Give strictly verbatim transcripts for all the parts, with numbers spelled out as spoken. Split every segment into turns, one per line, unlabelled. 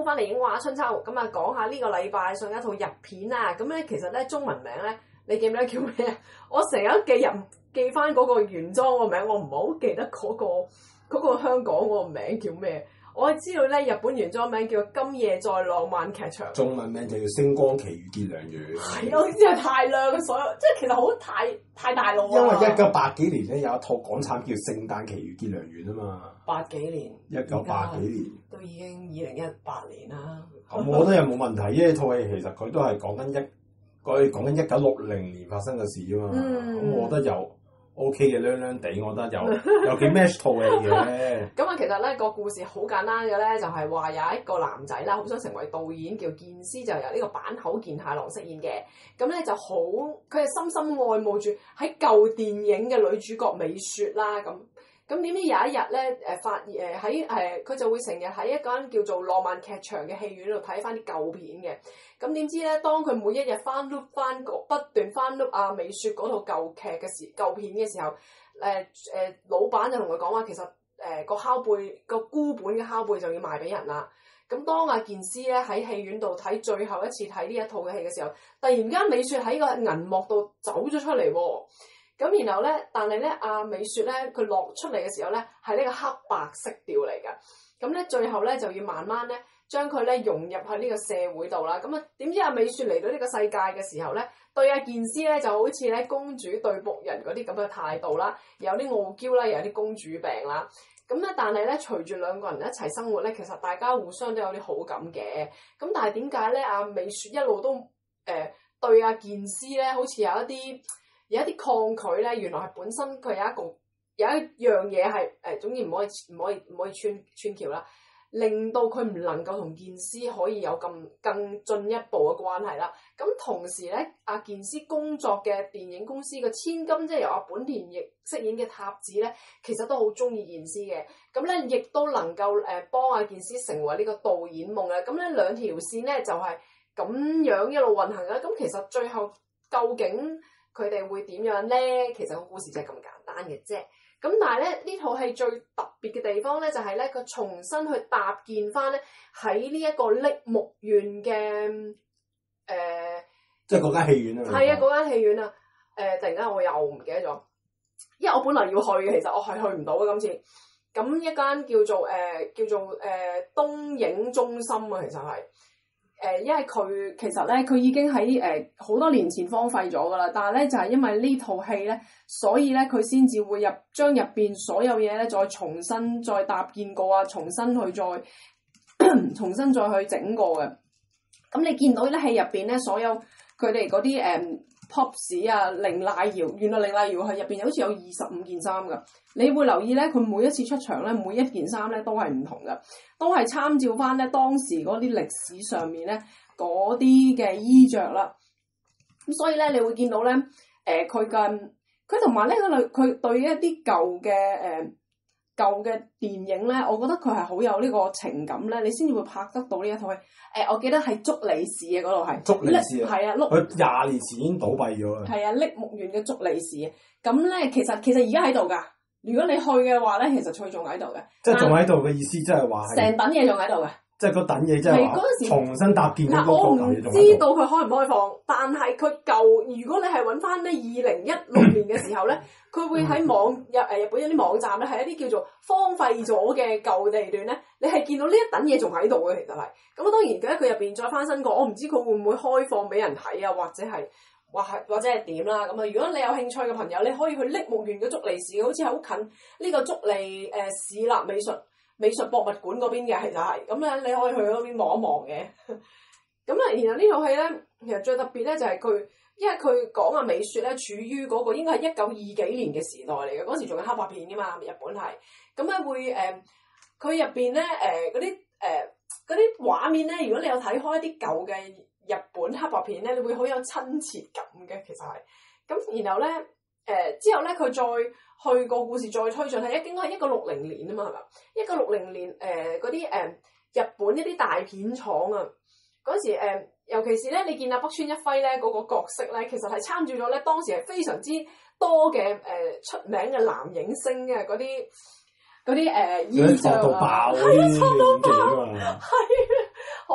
翻嚟影畫春秋，咁啊講下呢個禮拜上一套日片啊，咁咧其實咧中文名咧，你記唔記得叫咩啊？我成日都記入記翻嗰個原裝個名，我唔係好記得嗰、嗰個嗰個香港嗰個名叫咩？我係知道咧日本原裝名叫《今夜在浪漫劇場》，
中文名就叫《星光奇遇結良緣》。
係咯，真係太靚，所有即係其實好太太大路啊！
因為一九八幾年咧有一套港產叫《聖誕奇遇結良緣》啊嘛。
八幾年，
一九八幾年
都已經二零一八年啦。
咁我覺得又冇問題，因為套戲其實佢都係講緊一佢講緊一九六零年發生嘅事啊嘛。咁、嗯、我覺得又 O K 嘅，靚靚地，我覺得有有幾 match 套戲嘅。
咁啊，其實咧個故事好簡單嘅咧，就係、是、話有一個男仔啦，好想成為導演，叫健司，就由呢個坂口健太郎飾演嘅。咁咧就好，佢係深深愛慕住喺舊電影嘅女主角美雪啦。咁咁點知有一日咧，誒發誒喺誒佢就會成日喺一間叫做浪漫劇場嘅戲院度睇翻啲舊片嘅。咁點知咧，當佢每一日翻 look 翻個不斷翻 look 阿美雪嗰套舊劇嘅時舊片嘅時候，誒、呃、誒、呃、老闆就同佢講話，其實誒、呃、個拷貝個孤本嘅拷貝就要賣俾人啦。咁當阿健司咧喺戲院度睇最後一次睇呢一套嘅戲嘅時候，突然間美雪喺個銀幕度走咗出嚟喎。咁然後咧，但係咧阿美雪咧佢落出嚟嘅時候咧係呢個黑白色調嚟㗎。咁咧最後咧就要慢慢咧將佢咧融入喺呢個社會度啦。咁啊點知阿美雪嚟到呢個世界嘅時候咧，對阿健司咧就好似咧公主對僕人嗰啲咁嘅態度啦，有啲傲嬌啦，又有啲公主病啦。咁咧但係咧隨住兩個人一齊生活咧，其實大家互相都有啲好感嘅。咁但係點解咧阿美雪一路都誒、呃、對阿健司咧好似有一啲有一啲抗拒咧？原來係本身佢有一個有一樣嘢係誒，總之唔可以唔可以唔可以穿穿橋啦，令到佢唔能夠同健司可以有咁更進一步嘅關係啦。咁同時咧，阿健司工作嘅電影公司嘅千金，即係由阿本田翼飾演嘅塔子咧，其實都好中意健司嘅。咁咧，亦都能夠誒幫阿健司成為呢個導演夢啦。咁咧兩條線咧就係咁樣一路運行啦。咁其實最後究竟佢哋會點樣咧？其實個故事就係咁簡單嘅啫。咁但係咧呢套戲最特別嘅地方咧，就係咧佢重新去搭建翻咧喺呢一個栃木縣嘅誒，呃、
即係嗰間戲院啊。
係啊，嗰間戲院啊。誒、呃，突然間我又唔記得咗，因為我本來要去嘅，其實我係去唔到嘅今次。咁一間叫做誒、呃、叫做誒、呃、東影中心啊，其實係。誒、呃，因為佢其實咧，佢已經喺誒好多年前荒廢咗噶啦，但係咧就係、是、因為呢套戲咧，所以咧佢先至會入將入邊所有嘢咧再重新再搭建過啊，重新去再重新再去整過嘅。咁你見到咧戲入邊咧，所有佢哋嗰啲誒 props 啊，綾瀨遙，原來綾瀨遙係入邊好似有二十五件衫噶。你會留意咧，佢每一次出場咧，每一件衫咧都係唔同噶，都係參照翻咧當時嗰啲歷史上面咧嗰啲嘅衣着啦。咁所以咧，你會見到咧，誒佢嘅佢同埋呢個佢佢對一啲舊嘅誒、呃、舊嘅電影咧，我覺得佢係好有呢個情感咧，你先至會拍得到呢一套戲。誒、呃，我記得係足利市嘅嗰度係
足利市啊，係啊，佢廿年前已經倒閉咗啦。係啊，
栃木縣嘅足利市。咁咧，其實其實而家喺度㗎。如果你去嘅話咧，其實佢仲喺度嘅。
即係仲喺度嘅意思，即係話
成等嘢仲喺度嘅。
即係嗰等嘢，即係話重新搭建嗰個舊嘢仲喺度。
我唔知道佢開唔開放，但係佢舊，如果你係揾翻咧二零一六年嘅時候咧，佢會喺網日誒日本有啲網站咧，係一啲叫做荒廢咗嘅舊地段咧，你係見到呢一等嘢仲喺度嘅，其實係。咁當然嘅佢入邊再翻新過，我唔知佢會唔會開放俾人睇啊，或者係。或係或者係點啦咁啊！如果你有興趣嘅朋友，你可以去栃木縣嘅足利市，好似係好近呢個足利誒、呃、市立美術美術博物館嗰邊嘅，其實係咁咧，你可以去嗰邊望一望嘅。咁啊，然後呢套戲咧，其實最特別咧就係佢，因為佢講啊美雪咧處於嗰個應該係一九二幾年嘅時代嚟嘅，嗰時仲有黑白片噶嘛，日本係咁咧會誒，佢入邊咧誒嗰啲誒嗰啲畫面咧，如果你有睇開一啲舊嘅日本黑白片咧，你會好有親切感嘅，其實係。咁然後咧，誒、呃、之後咧，佢再去個故事再推進，係一應該係一九六零年啊嘛，係嘛？一九六零年誒嗰啲誒日本一啲大片廠啊，嗰時誒、呃，尤其是咧，你見阿北川一輝咧嗰、那個角色咧，其實係參照咗咧當時係非常之多嘅誒、呃、出名嘅男影星嘅嗰啲嗰啲誒衣著啊，係啊，錯到爆，係啊，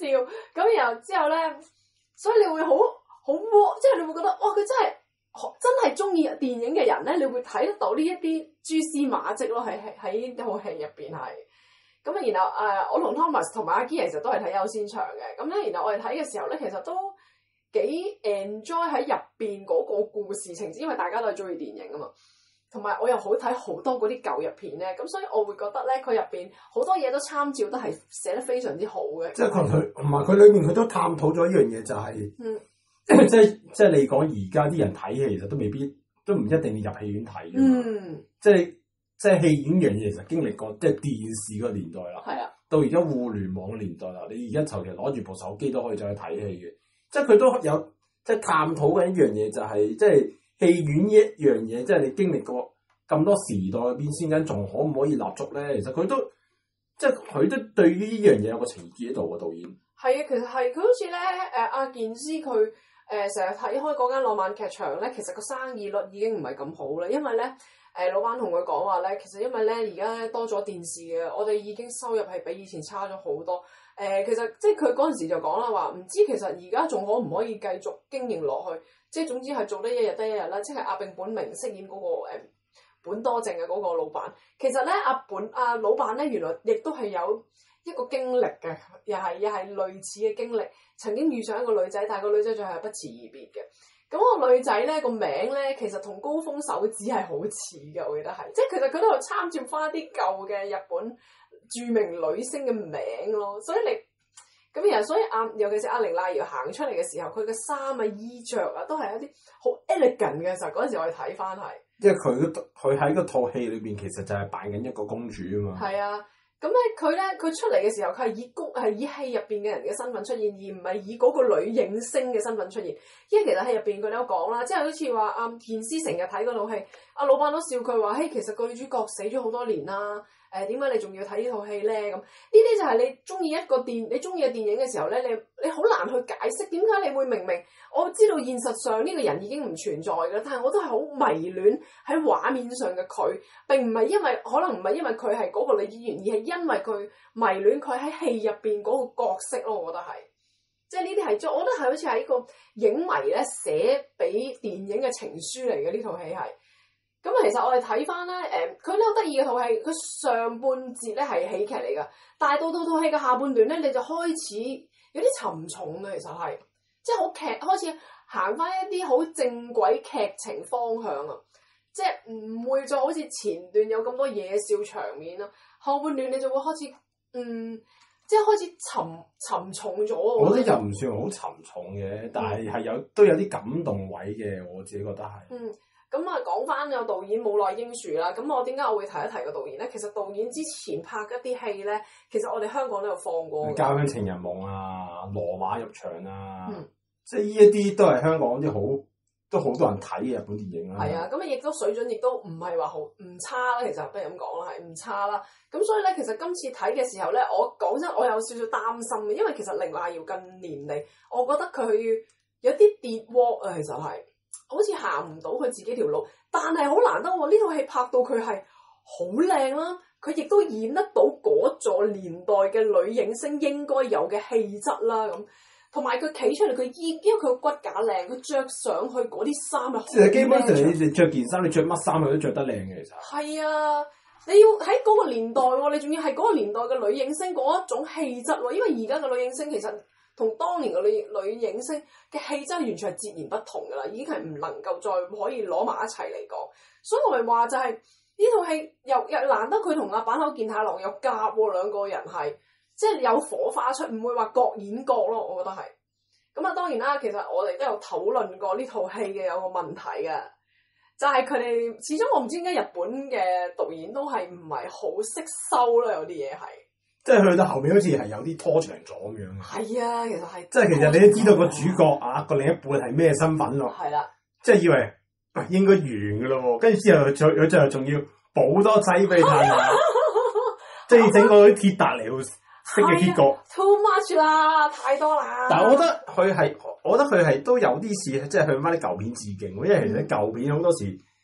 笑。咁然後之後咧，所以你會好好窩，即係你會覺得哇，佢真係真係中意電影嘅人咧，你會睇得到呢一啲蛛絲馬跡咯，喺喺喺套戲入邊係。咁啊，然後誒、呃，我同 Thomas 同埋阿 Key 其實都係睇優先場嘅。咁咧，然後我哋睇嘅時候咧，其實都幾 enjoy 喺入邊嗰個故事情節，因為大家都係中意電影啊嘛。同埋我又好睇好多嗰啲舊日片咧，咁所以我會覺得咧，佢入邊好多嘢都參照得係寫得非常之好嘅。
即係佢同埋佢裏面佢都探討咗一樣嘢，就係、是，嗯、即係即係你講而家啲人睇戲，其實都未必都唔一定要入戲院睇嘅嘛。嗯、即係即係戲院樣嘢，其實經歷過即係電視個年代啦。係啊，到而家互聯網年代啦，你而家求其攞住部手機都可以再去睇戲嘅。即係佢都有即係探討緊一樣嘢，就係即係。戲院呢一樣嘢，即係你經歷過咁多時代嘅變遷，緊仲可唔可以立足咧？其實佢都即係佢都對於呢樣嘢有個情結喺度嘅導演。係啊，其實係佢好似咧，誒阿健之佢誒成日睇開嗰間浪漫劇場咧，其實個生意率已經唔係咁好啦，因為咧誒、呃、老闆同佢講話咧，其實因為咧而家多咗電視嘅，我哋已經收入係比以前差咗好多。誒、呃、其實即係佢嗰陣時就講啦，話唔知其實而家仲可唔可以繼續經營落去？即係總之係做得一日得一日啦，即係阿並本明飾演嗰、那個誒、呃、本多正嘅嗰個老闆。其實咧阿本阿、啊、老闆咧原來亦都係有一個經歷嘅，又係又係類似嘅經歷。曾經遇上一個女仔，但係個女仔最後係不辭而別嘅。咁、那個女仔咧個名咧其實同高峰手指係好似嘅，我記得係。即係其實佢都有參照翻一啲舊嘅日本著名女星嘅名咯，所以你。咁然後所以阿尤其是阿綾瀨遙行出嚟嘅時候，佢嘅衫啊衣着啊都係一啲好 elegant 嘅時候。嗰陣時我哋睇翻係，因為佢佢喺嗰套戲裏邊其實就係扮緊一個公主啊嘛。係啊，咁咧佢咧佢出嚟嘅時候，佢係以公係以戲入邊嘅人嘅身份出現，而唔係以嗰個女影星嘅身份出現。因為其實喺入邊佢都有講啦，即係好似話阿健師成日睇嗰套戲，阿老闆都笑佢話：嘿，其實個女主角死咗好多年啦。誒點解你仲要睇呢套戲咧？咁呢啲就係你中意一個電你中意嘅電影嘅時候咧，你你好難去解釋點解你會明明我知道現實上呢個人已經唔存在嘅，但係我都係好迷戀喺畫面上嘅佢。並唔係因為可能唔係因為佢係嗰個女演員，而係因為佢迷戀佢喺戲入邊嗰個角色咯。我覺得係，即係呢啲係，我覺得係好似係一個影迷咧寫俾電影嘅情書嚟嘅。呢套戲係。咁其實我哋睇翻咧，誒佢呢好得意嘅套戲，佢上半節咧係喜劇嚟噶，但係到到套戲嘅下半段咧，你就開始有啲沉重嘅，其實係即係好劇開始行翻一啲好正軌劇情方向啊，即係唔會再好似前段有咁多嘢笑場面啦，後半段你就會開始嗯，即係開始沉沉重咗。我覺得又唔算好沉重嘅，但係係有都有啲感動位嘅，我自己覺得係。嗯。咁啊，講翻個導演武內英樹啦。咁我點解我會提一提個導演咧？其實導演之前拍一啲戲咧，其實我哋香港都有放過。交響情人夢啊，羅馬浴場啊，嗯、即係呢一啲都係香港啲好都好多人睇嘅日本電影啦。係啊，咁啊亦都水準亦都唔係話好唔差啦。其實不如咁講啦，係唔差啦。咁所以咧，其實今次睇嘅時候咧，我講真，我有少少擔心嘅，因為其實綾瀨遙近年嚟，我覺得佢有啲跌鍋啊，其實係。好似行唔到佢自己條路，但係好難得喎！呢套戲拍到佢係好靚啦，佢亦都演得到嗰座年代嘅女影星應該有嘅氣質啦，咁同埋佢企出嚟，佢衣因為佢個骨架靚，佢着上去嗰啲衫係好靚。其實基本上你哋着件衫，你着乜衫佢都着得靚嘅，其實。係啊，你要喺嗰個年代喎，你仲要係嗰個年代嘅女影星嗰一種氣質喎，因為而家嘅女影星其實。同當年嘅女女影星嘅氣質完全係截然不同㗎啦，已經係唔能夠再可以攞埋一齊嚟講，所以我咪話就係呢套戲又又難得佢同阿坂口健太郎又夾喎，兩個人係即係有火花出，唔會話各演各咯，我覺得係。咁啊當然啦，其實我哋都有討論過呢套戲嘅有個問題嘅，就係佢哋始終我唔知點解日本嘅導演都係唔係好識收啦，有啲嘢係。即係去到後面好似係有啲拖長咗咁樣嘅。係啊，其實係。即係其實你都知道個主角啊，個另一半係咩身份咯。係啦、啊。即係以為應該完嘅咯喎，跟住之後佢最佢最後仲要補多劑俾你睇下，即係整個啲鐵達尼號式嘅結局。Too much 啦，太多啦。但係我覺得佢係，我覺得佢係都有啲事，即係向翻啲舊片致敬。因為其實舊片好多時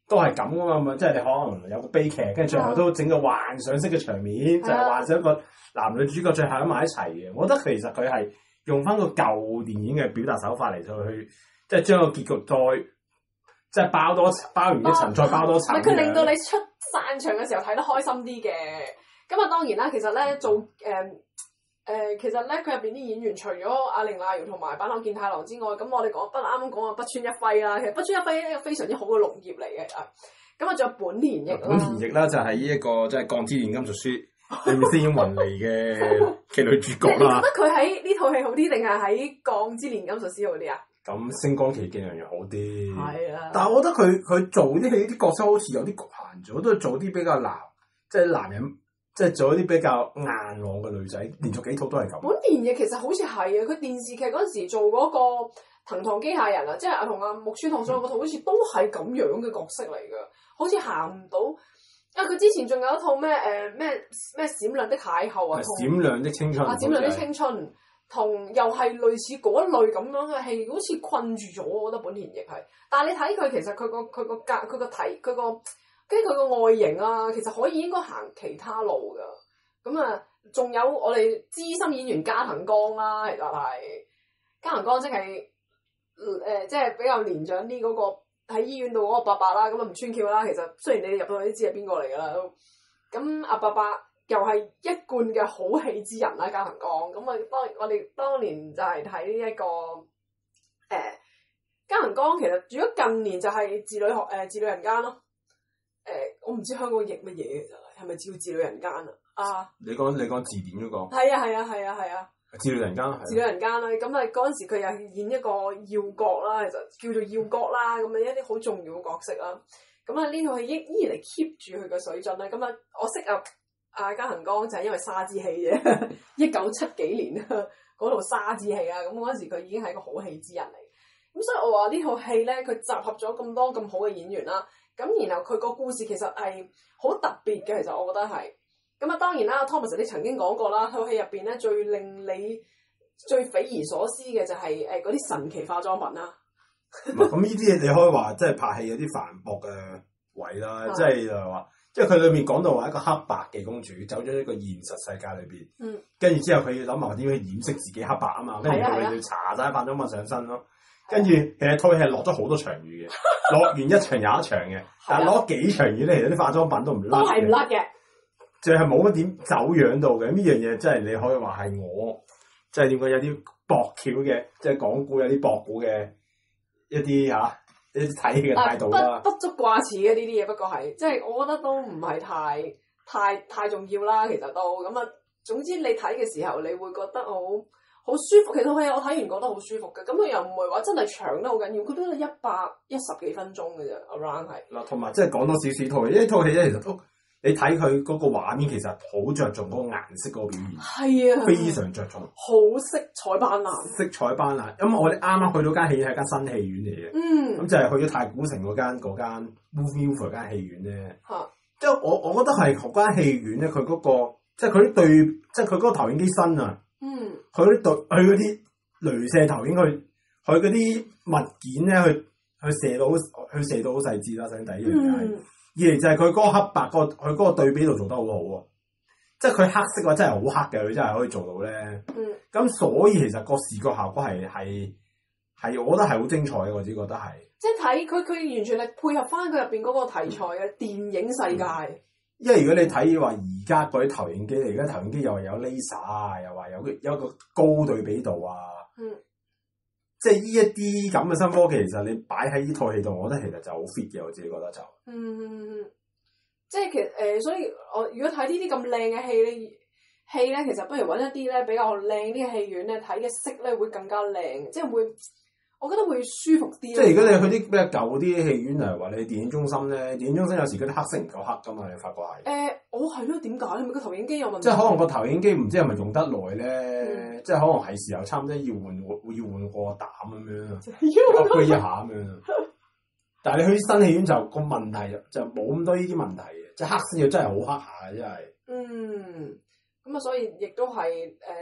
都係咁噶嘛，即係你可能有個悲劇，跟住最後都整個幻想式嘅場面，就係幻想一個男女主角最後喺埋一齊嘅。我覺得其實佢係用翻個舊電影嘅表達手法嚟到去，即係將個結局再即係包多包完一層，再包多層。
佢令到你出散場嘅時候睇得開心啲嘅。咁啊，當然啦，其實咧做誒。嗯誒、呃，其實咧，佢入邊啲演員除咗阿綾瀨遙同埋坂口健太郎之外，咁我哋講不啱啱講啊，北村一輝啦，其實北村一輝係一個非常之好嘅農業嚟嘅啊。咁啊，仲有本田翼啦，
本田翼啦就係呢一個即係《鋼之煉金術師》裏面飾演雲妮嘅嘅女主角啦。
你覺得佢喺呢套戲好啲，定係喺《鋼之煉金術師》好啲啊？
咁《星光奇境》樣樣好啲。係
啊。
但係我覺得佢佢做啲戲啲角色好似有啲局限咗，都係做啲比較男，即係男人。即係做一啲比較硬朗嘅女仔，連續幾套都係咁。
本田翼其實好似係啊，佢電視劇嗰陣時做嗰個藤堂機械人啊，即係阿同阿木村拓哉嗰套，好似都係咁樣嘅角色嚟㗎，好似行唔到。啊，佢之前仲有一套咩誒咩咩閃亮的邂逅啊，
閃亮的青春
啊，閃亮的青春，同又係類似嗰一類咁樣嘅戲，好似困住咗。我覺得本田翼係，但係你睇佢其實佢個佢個格佢個體佢個。跟住佢個外形啊，其實可以應該行其他路噶。咁啊，仲有我哋資深演員加藤剛啦，其實係加藤剛即係誒，即係比較年長啲嗰個喺醫院度嗰個伯伯啦。咁啊唔穿橋啦，其實雖然你哋入到去都知係邊個嚟噶啦都。咁阿伯伯又係一貫嘅好戲之人啦，加藤剛。咁啊，當我哋當年就係睇呢一個誒、呃、加藤剛，其實如果近年就係字裏學誒字裏人間咯。誒、呃，我唔知香港譯乜嘢嘅，係咪叫字裏人間啊？啊！
你講你講字典嗰、那個？
係啊係啊係啊係啊！
字裏人間係。字
裏人間啦，咁啊嗰陣時佢又演一個要角啦，其實叫做要角啦，咁啊一啲好重要嘅角色啦。咁啊呢套戲依依然嚟 keep 住佢嘅水準啦。咁啊我識啊阿加藤剛就係因為沙之戲啫，一九七幾年嗰套沙之戲啊，咁嗰陣時佢已經係一個好戲之人嚟。咁所以我話呢套戲咧，佢集合咗咁多咁好嘅演員啦。咁然後佢個故事其實係好特別嘅，其實我覺得係。咁啊當然啦 ，Thomas 你曾經講過啦，套戲入邊咧最令你最匪夷所思嘅就係誒嗰啲神奇化妝品啦。
咁呢啲嘢你可以話即係拍戲有啲繁駁嘅位啦，即係就係話，即係佢裏面講到話一個黑白嘅公主走咗一個現實世界裏邊，嗯，跟住之後佢要諗埋點樣掩飾自己黑白啊嘛，跟住佢要搽晒化妝品上身咯。跟住，其實套戲係落咗好多場雨嘅，落完一場有一場嘅，但係落幾場雨咧，其實啲化妝品都唔甩，
都係唔甩嘅，
就係冇乜點走樣到嘅。呢樣嘢真係你可以話係我，即係點講有啲薄橋嘅，即係講古有啲薄古嘅一啲嚇一啲睇戲嘅態度啦。
不不足掛齒嘅呢啲嘢，不過係即係我覺得都唔係太太太重要啦。其實都咁啊，總之你睇嘅時候，你會覺得好。好舒服，其實套戲我睇完覺得好舒服嘅，咁佢又唔係話真係長得好緊要，佢都係一百一十幾分鐘嘅啫，around 係。嗱，
同埋即係講多少少套戲，因為套戲咧其實都你睇佢嗰個畫面，其實好着重嗰個顏色嗰個表現，係啊，非常着重，
好色彩斑斕，
色彩斑斕。咁我哋啱啱去到間戲院係間新戲院嚟嘅，嗯，咁就係去咗太古城嗰間嗰間 Movie 間戲院咧，嚇、啊，即係我我覺得係嗰間戲院咧，佢嗰、嗰個即係佢啲對，即係佢嗰個投影機新啊。嗯，佢啲對，佢嗰啲鐳射投影，佢佢嗰啲物件咧，去去射到，去射到好細緻啦。首先第一樣嘢，嗯、二嚟就係佢嗰個黑白，嗰個佢嗰個對比度做得好好喎。即係佢黑色嘅話真係好黑嘅，佢真係可以做到咧。嗯，咁所以其實個視覺效果係係係，我覺得係好精彩嘅，我自己覺得係。即係睇佢，佢完全係配合翻佢入邊嗰個題材嘅電影世界。嗯因為如果你睇話而家嗰啲投影機，而家投影機又話有 laser 啊，又話有有一個高對比度啊，嗯，即係呢一啲咁嘅新科技，其實你擺喺呢套戲度，我覺得其實就好 fit 嘅，我自己覺得就，嗯，即係其實誒、呃，所以我如果睇呢啲咁靚嘅戲咧，戲咧其實不如揾一啲咧比較靚啲嘅戲院咧，睇嘅色咧會更加靚，即係會。我覺得會舒服啲。即係如果你去啲比較舊啲戲院，例如話你電影中心咧，電影中心有時嗰啲黑色唔夠黑噶嘛，你發覺係。誒、呃，我係咯，點解？係咪個投影機有問題？即係可能個投影機唔知係咪用得耐咧，嗯、即係可能係時候差唔多要換要換個膽咁樣，upgrade 一下咁樣。但係你去新戲院就個問題就就冇咁多呢啲問題嘅，即係黑色又真係好黑下嘅，真係。嗯，咁啊，所以亦都係誒。呃呢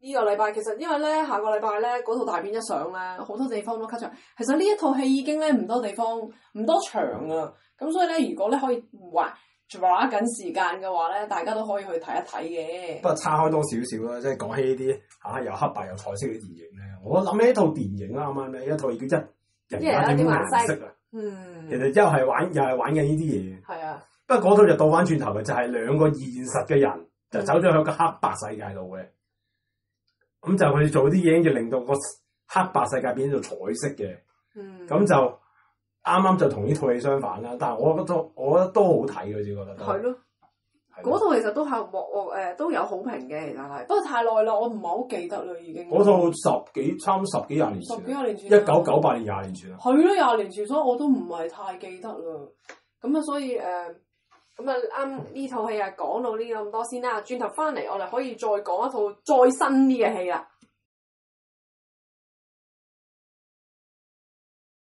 呢個禮拜其實因為咧下個禮拜咧嗰套大片一上咧，好多地方都 cut 場。其實呢一套戲已經咧唔多地方唔多場啊，咁所以咧如果咧可以話抓緊時間嘅話咧，大家都可以去睇一睇嘅。
不過岔開多少少啦，即係講起呢啲嚇又黑白又彩色嘅電影咧，我諗起一套電影啦，啱啱咧一套叫一人一點顏色啊。嗯，其實又係玩又係玩緊呢啲嘢。係啊，不過嗰套就倒翻轉頭嘅，就係、是、兩個現實嘅人就走咗去個黑白世界度嘅。咁、嗯、就佢哋做啲嘢，就令到個黑白世界變咗做彩色嘅。嗯，咁就啱啱就同呢套戲相反啦。但係我覺得我覺得都好睇嘅，自己覺得。係咯。嗰套其實都係獲誒都有好評嘅，其實係，不過太耐啦，我唔係好記得啦，已經。嗰套十幾差唔多十幾廿年前。十幾廿年前。一九九八年廿年前啊。係咯，廿年前，所以我都唔係太記得啦。咁啊，所以誒，咁啊啱呢套戲啊講到呢咁多先啦，轉頭翻嚟我哋可以再講一套再新啲嘅戲啦。